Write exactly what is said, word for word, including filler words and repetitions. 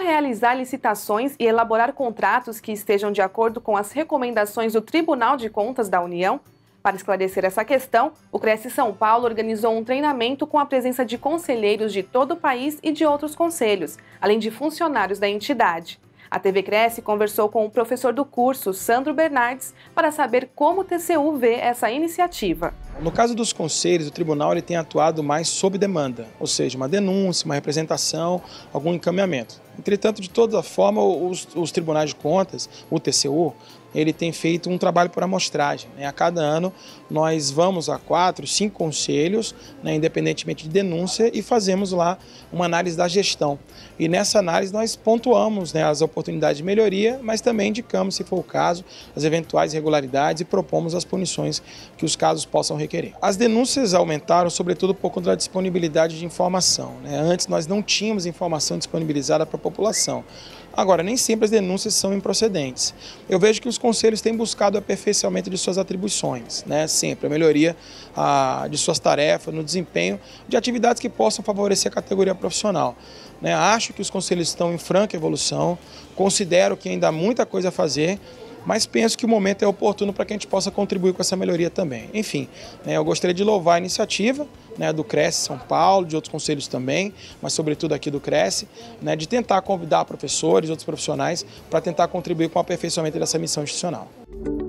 realizar licitações e elaborar contratos que estejam de acordo com as recomendações do Tribunal de Contas da União? Para esclarecer essa questão, o Cresce São Paulo organizou um treinamento com a presença de conselheiros de todo o país e de outros conselhos, além de funcionários da entidade. A T V Cresce conversou com o professor do curso, Sandro Bernardes, para saber como o T C U vê essa iniciativa. No caso dos conselhos, o tribunal ele tem atuado mais sob demanda, ou seja, uma denúncia, uma representação, algum encaminhamento. Entretanto, de toda forma, os, os tribunais de contas, o T C U, ele tem feito um trabalho por amostragem, né? A cada ano nós vamos a quatro, cinco conselhos, né, independentemente de denúncia, e fazemos lá uma análise da gestão. E nessa análise nós pontuamos, né, as oportunidades de melhoria, mas também indicamos, se for o caso, as eventuais irregularidades e propomos as punições que os casos possam requerer. As denúncias aumentaram, sobretudo por conta da disponibilidade de informação, né? Antes nós não tínhamos informação disponibilizada para a população. Agora, nem sempre as denúncias são improcedentes. Eu vejo que os conselhos têm buscado o aperfeiçoamento de suas atribuições, né? Sempre a melhoria a, de suas tarefas, no desempenho de atividades que possam favorecer a categoria profissional, né? Acho que os conselhos estão em franca evolução, considero que ainda há muita coisa a fazer, mas penso que o momento é oportuno para que a gente possa contribuir com essa melhoria também. Enfim, né, eu gostaria de louvar a iniciativa, né, do Cresce São Paulo, de outros conselhos também, mas sobretudo aqui do Cresce, né, de tentar convidar professores, outros profissionais, para tentar contribuir com o aperfeiçoamento dessa missão institucional.